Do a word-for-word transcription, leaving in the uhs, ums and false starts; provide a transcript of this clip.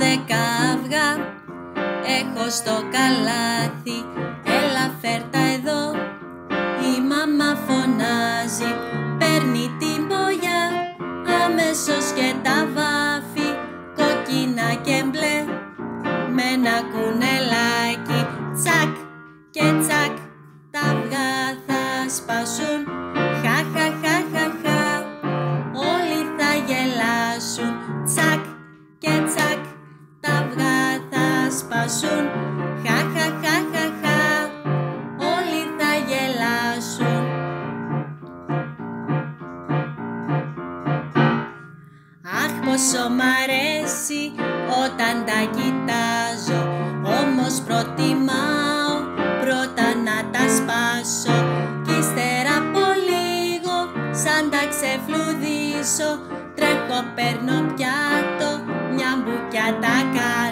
δέκα αυγά έχω στο καλάθι, έλα φέρτα εδώ. Η μαμά φωνάζει, παίρνει την μπογιά, αμέσως και τα βάφει, κόκκινα και μπλε, με ένα κουνελάκι, τσακ και τσακ, τα αυγά θα σπάσουν, χα χα χα χα χα, όλοι θα γελάσουν, τσακ και τσακ, τα αυγά θα σπάσουν, χα χα χα χα χα, όλοι θα γελάσουν. Αχ, πόσο μ' αρέσει όταν τα κοιτάζω, όμως προτιμάω πρώτα να τα σπάσω κι ύστερα από λίγο, σαν τα ξεφλουδίσω, τρέχω παίρνω πιάτο, μια μπουκιά τα κάνω.